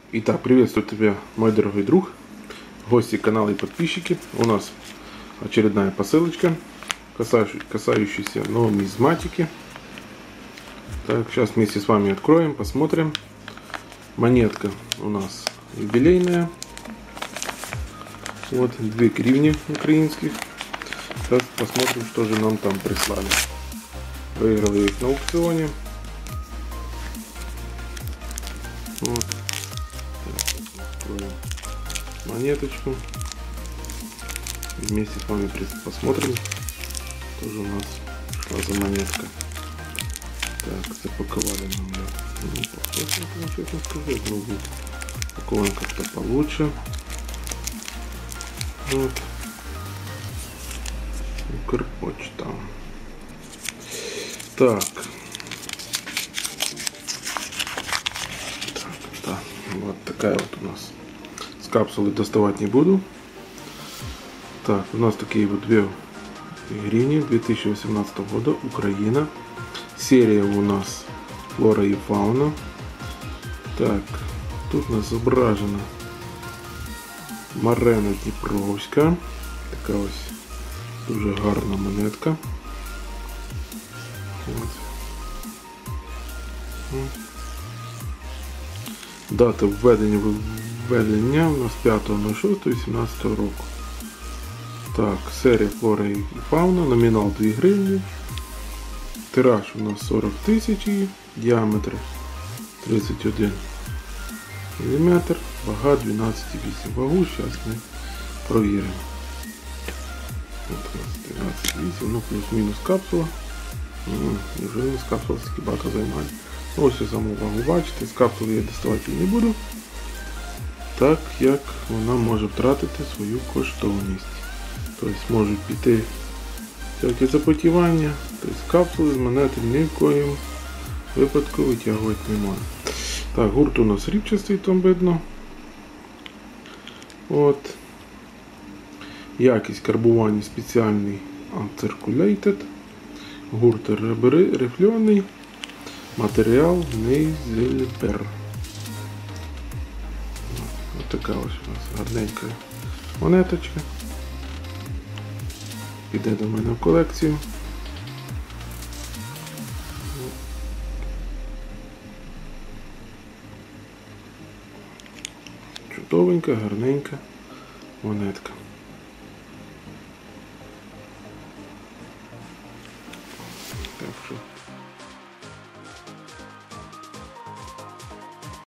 Итак, приветствую тебя, мой дорогой друг, гости канала и подписчики. У нас очередная посылочка, касающаяся нумизматики. Так, сейчас вместе с вами откроем, посмотрим. Монетка у нас юбилейная. Вот 2 гривни украинских. Сейчас посмотрим, что же нам там прислали. Выиграл я их на аукционе. Вот. Откроем монеточку. Вместе с вами посмотрим, что же у нас шла за монетка. Так, запаковали нам ее. Ну, похоже, честно сказать, но будет упакован как-то получше. Вот. Укрпочта. Так. Да, вот такая вот у нас. С капсулы доставать не буду. Так, у нас такие вот 2 гривни 2018 года, Украина. Серия у нас Флора и Фауна. Так, тут у нас зображена Марена Дніпровська. Така ось дуже гарна монетка. От. Дата введення у нас 5.06.18 року. Так, серія Флора і Фауна, номінал 2 гривні. Тираж у нас 40 тисяч, діаметр 31 мм, вага 12,8. Вагу зараз ми провіримо. От у нас 12,8, ну плюс-мінус капсула. Вже з капсула таки багато займає. Ось я саму вагу бачите, з капсули я доставати не буду, так як вона може втратити свою коштовність. Тобто можуть піти всякі запотівання, тобто з капсули з монети ні в коїм випадку витягувати не можна. Так, гурт у нас рібчастий, там видно. От. Якість карбування спеціальний uncirculated. Гурт рифльоний. Матеріал нейзельбер. Ось така ось у нас гарненька монеточка. Піде до мене в колекцію. Чудовенька, гарненька монетка.